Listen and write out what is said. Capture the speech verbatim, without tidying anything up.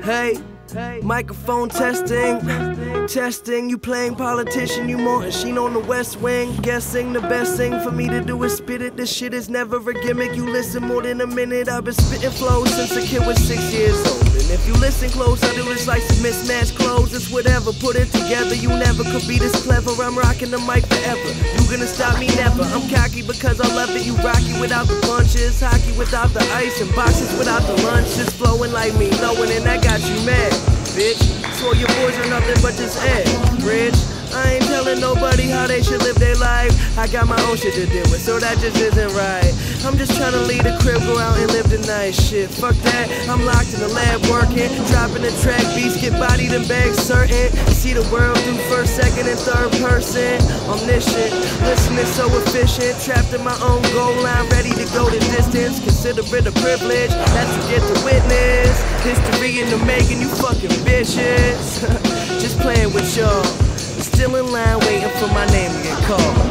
Hey, microphone testing, testing. You playing politician, you Martin Sheen on the West Wing. Guessing the best thing for me to do is spit it. This shit is never a gimmick. You listen more than a minute. I've been spitting flows since a kid was six years old. And if you listen close, I do this like some mismatched clothes. It's whatever, put it together. You never could be this clever. I'm rocking the mic forever. You gonna stop me? Never. I'm cocky because I love it. You rocky without the punches, hockey without the ice, and boxes without the lunches. Flowing like me, knowing, and that got you mad, bitch. So your boys are nothing but just average. I ain't telling nobody how they should live their life. I got my own shit to deal with, so that just isn't right. I'm just trying to leave the crib, go out and live the nice shit. Fuck that, I'm locked in the lab working, dropping the track beats, get bodied and bags certain. See the world through first, second, and third person. Omniscient, listening so efficient, trapped in my own goal line, ready to go the distance. Consider it a privilege that you get to witness. History in the making, you fucking bitches. Just playing with y'all. Still in line waiting for my name to get called.